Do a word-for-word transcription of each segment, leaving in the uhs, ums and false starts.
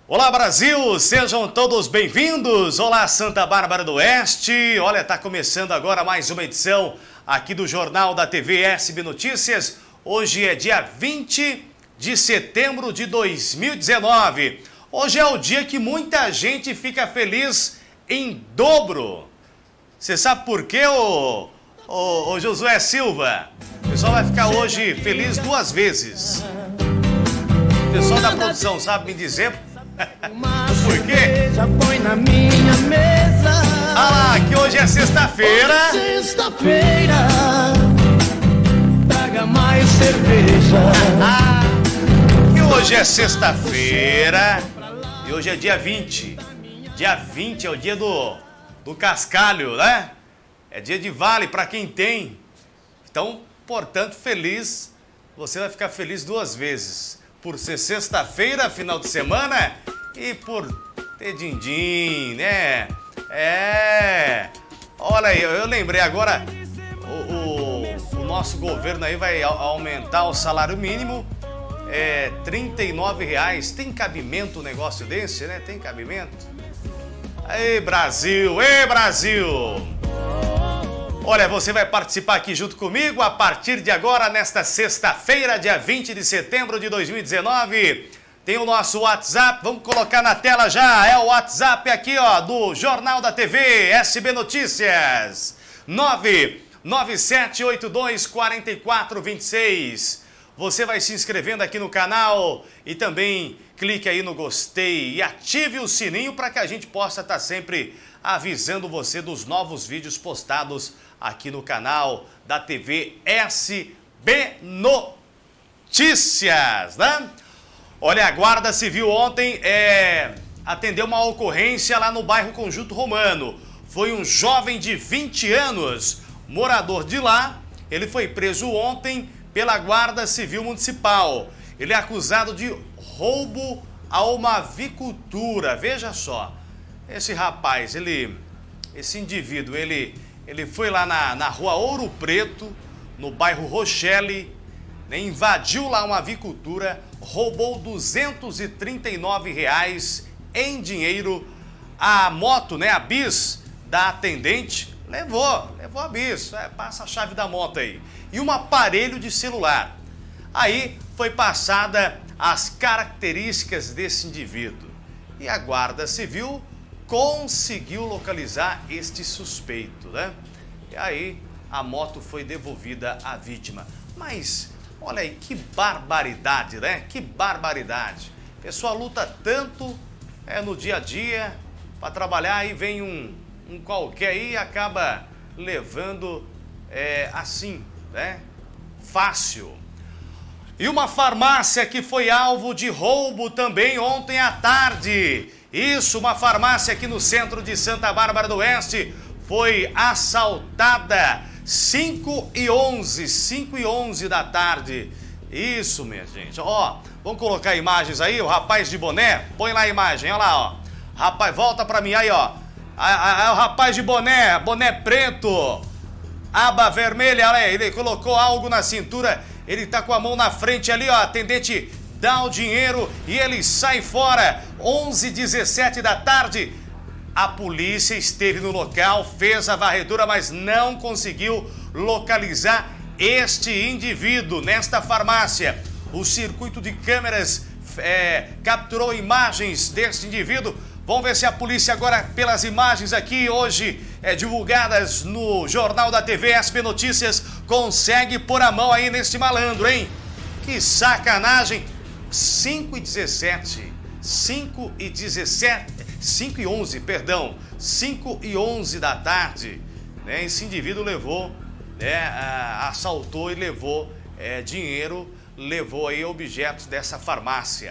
Olá Brasil, sejam todos bem-vindos. Olá Santa Bárbara do Oeste. Olha, tá começando agora mais uma edição aqui do Jornal da T V S B Notícias. Hoje é dia vinte de setembro de dois mil e dezenove. Hoje é o dia que muita gente fica feliz em dobro. Você sabe por quê, ô, ô, ô Josué Silva? O pessoal vai ficar hoje feliz duas vezes. O pessoal da produção sabe me dizer por quê? Ah lá, que hoje é sexta-feira. Sexta-feira, traga mais cerveja. Ah, que hoje é sexta-feira e hoje é dia vinte. Dia vinte é o dia do, do cascalho, né? É dia de vale para quem tem. Então, portanto, feliz. Você vai ficar feliz duas vezes. Por ser sexta-feira, final de semana, e por ter din-din, né? É. Olha aí, eu lembrei agora, o, o, o nosso governo aí vai aumentar o salário mínimo, é trinta e nove reais. Tem cabimento um negócio desse, né? Tem cabimento? Ei, Brasil! Ei, Brasil! Olha, você vai participar aqui junto comigo a partir de agora, nesta sexta-feira, dia vinte de setembro de dois mil e dezenove. Tem o nosso WhatsApp, vamos colocar na tela já. É o WhatsApp aqui, ó, do Jornal da T V S B Notícias. nove nove sete oito dois quatro quatro dois seis. Você vai se inscrevendo aqui no canal e também clique aí no gostei e ative o sininho para que a gente possa estar sempre avisando você dos novos vídeos postados aqui no canal da T V S B Notícias, né? Olha, a Guarda Civil ontem é, atendeu uma ocorrência lá no bairro Conjunto Romano. Foi um jovem de vinte anos, morador de lá. Ele foi preso ontem pela Guarda Civil Municipal. Ele é acusado de roubo a uma avicultura. Veja só, esse rapaz, ele, esse indivíduo, ele, ele foi lá na, na rua Ouro Preto, no bairro Rochelle, né, invadiu lá uma avicultura, roubou duzentos e trinta e nove reais em dinheiro. A moto, né, a bis da atendente, levou, levou a bis, é, passa a chave da moto aí. E um aparelho de celular. Aí foi passada as características desse indivíduo. E a Guarda Civil conseguiu localizar este suspeito, né? E aí a moto foi devolvida à vítima. Mas olha aí, que barbaridade, né? Que barbaridade. A pessoa luta tanto é, no dia a dia para trabalhar e vem um, um qualquer aí e acaba levando é, assim, né? Fácil. E uma farmácia que foi alvo de roubo também ontem à tarde. Isso, uma farmácia aqui no centro de Santa Bárbara do Oeste foi assaltada cinco e onze, cinco e onze da tarde. Isso, minha gente. Ó, vamos colocar imagens aí, o rapaz de boné, põe lá a imagem, olha lá, ó. Rapaz, volta pra mim aí, ó. A, a, a, o rapaz de boné, boné preto, aba vermelha, olha aí, ele colocou algo na cintura, ele tá com a mão na frente ali, ó, atendente dá o dinheiro e ele sai fora. onze e dezessete da tarde, a polícia esteve no local, fez a varredura, mas não conseguiu localizar este indivíduo nesta farmácia. O circuito de câmeras é, capturou imagens deste indivíduo. Vamos ver se a polícia agora, pelas imagens aqui hoje é, divulgadas no Jornal da T V S B Notícias, consegue pôr a mão aí nesse malandro, hein? Que sacanagem! cinco e dezessete, cinco e dezessete, cinco e onze, perdão, cinco e onze da tarde, né? Esse indivíduo levou, né, assaltou e levou é, dinheiro, levou aí objetos dessa farmácia.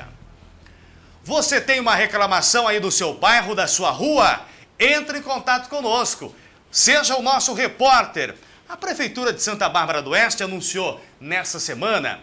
Você tem uma reclamação aí do seu bairro, da sua rua? Entre em contato conosco, seja o nosso repórter. A Prefeitura de Santa Bárbara do Oeste anunciou nessa semana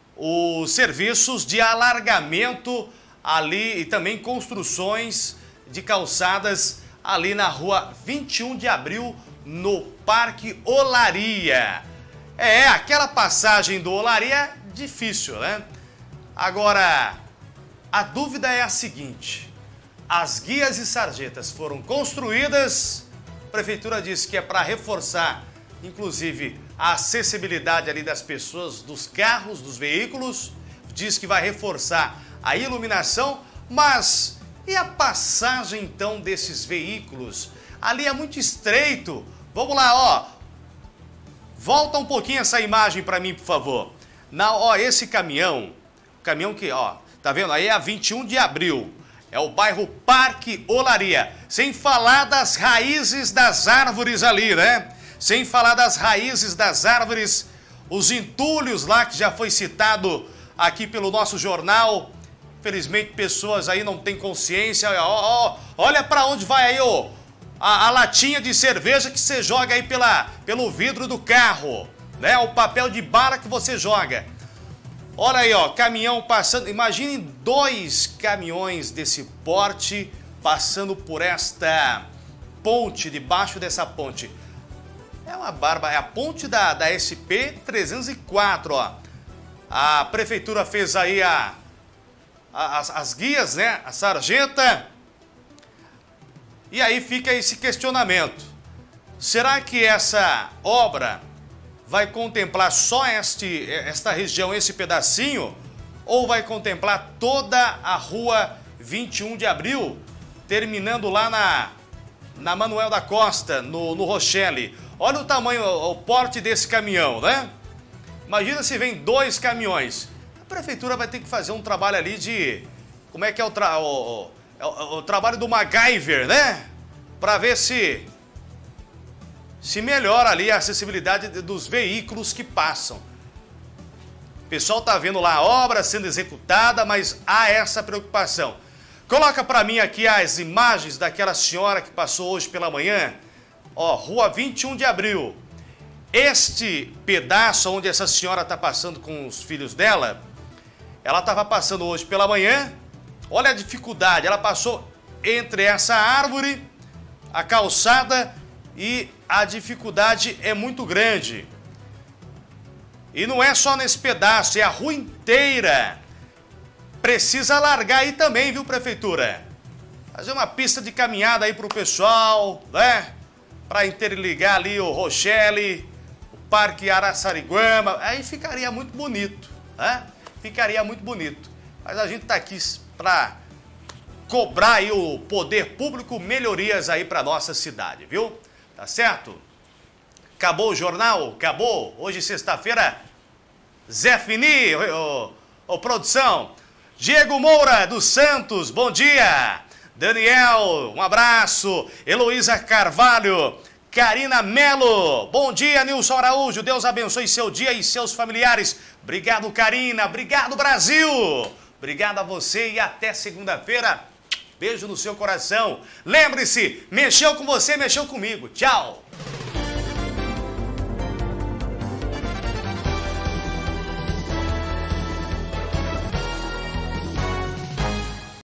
os serviços de alargamento ali e também construções de calçadas ali na rua vinte e um de abril, no Parque Olaria. É, aquela passagem do Olaria é difícil, né? Agora, A dúvida é a seguinte: as guias e sarjetas foram construídas, a prefeitura disse que é para reforçar, inclusive, a acessibilidade ali das pessoas, dos carros, dos veículos, diz que vai reforçar a iluminação, mas e a passagem então desses veículos? Ali é muito estreito. Vamos lá, ó. Volta um pouquinho essa imagem para mim, por favor. Na, ó, esse caminhão, caminhão que, ó, tá vendo? Aí é a vinte e um de abril. É o bairro Parque Olaria. Sem falar das raízes das árvores ali, né? Sem falar das raízes das árvores, os entulhos lá que já foi citado aqui pelo nosso jornal. Infelizmente, pessoas aí não têm consciência. Ó, ó, olha para onde vai aí, ó, a, a latinha de cerveja que você joga aí pela, pelo vidro do carro, né? O papel de bala que você joga. Olha aí, ó, caminhão passando. Imaginem dois caminhões desse porte passando por esta ponte, debaixo dessa ponte. É uma barba, é a ponte da, da S P trezentos e quatro, ó. A prefeitura fez aí a, a, as, as guias, né? A sarjeta. E aí fica esse questionamento. Será que essa obra vai contemplar só este, esta região, esse pedacinho? Ou vai contemplar toda a rua vinte e um de abril, terminando lá na, na Manuel da Costa, no, no Rochelle? Olha o tamanho, o porte desse caminhão, né? Imagina se vem dois caminhões. A prefeitura vai ter que fazer um trabalho ali de... Como é que é o, tra, o, o, o trabalho do MacGyver, né? Para ver se... se melhora ali a acessibilidade dos veículos que passam. O pessoal tá vendo lá a obra sendo executada, mas há essa preocupação. Coloca para mim aqui as imagens daquela senhora que passou hoje pela manhã. Ó, rua vinte e um de abril. Este pedaço onde essa senhora está passando com os filhos dela, ela estava passando hoje pela manhã. Olha a dificuldade, ela passou entre essa árvore, a calçada, e a dificuldade é muito grande. E não é só nesse pedaço, é a rua inteira. Precisa largar aí também, viu, prefeitura? Fazer uma pista de caminhada aí pro pessoal, né? Para interligar ali o Rochelle, o Parque Araçariguama. Aí ficaria muito bonito, né? Ficaria muito bonito. Mas a gente tá aqui para cobrar aí o poder público melhorias aí para nossa cidade, viu? Tá certo? Acabou o jornal? Acabou? Hoje, sexta-feira, Zé Fini, ô, ô, produção. Diego Moura dos Santos, bom dia. Daniel, um abraço. Heloísa Carvalho. Karina Melo, bom dia. Nilson Araújo, Deus abençoe seu dia e seus familiares. Obrigado, Karina. Obrigado, Brasil. Obrigado a você e até segunda-feira. Beijo no seu coração. Lembre-se, mexeu com você, mexeu comigo. Tchau.